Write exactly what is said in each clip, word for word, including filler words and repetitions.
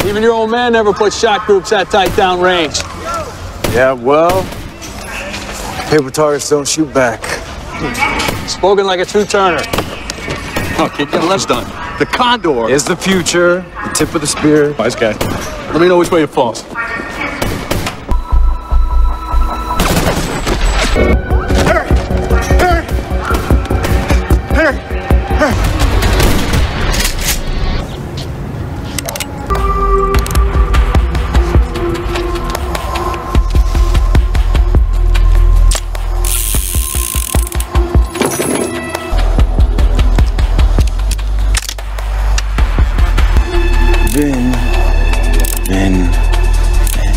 Even your old man never put shot groups that tight down range. Yeah, well, paper targets don't shoot back. Spoken like a true Turner. Oh, keep getting less done. The Condor Is the future, the tip of the spear. Nice guy. Let me know which way it falls. Vin, Vin, Vin.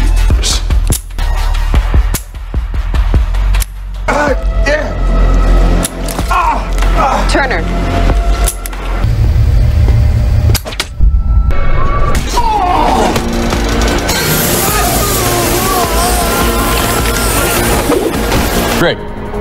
Ah, yeah. Ah, ah. Turner. Great.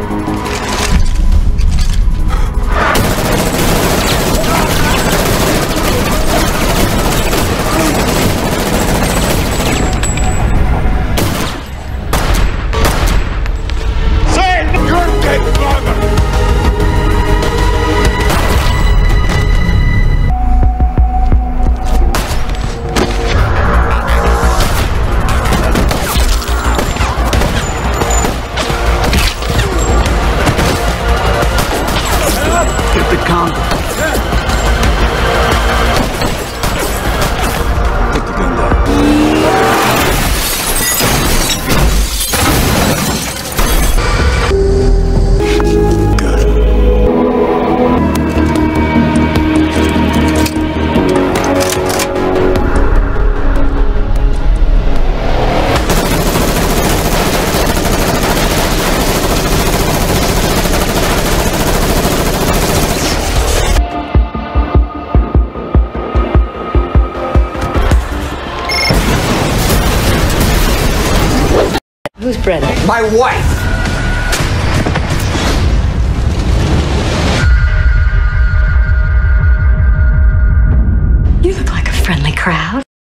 Get the Condor. Put the gun down. Who's Brenda? My wife! You look like a friendly crowd.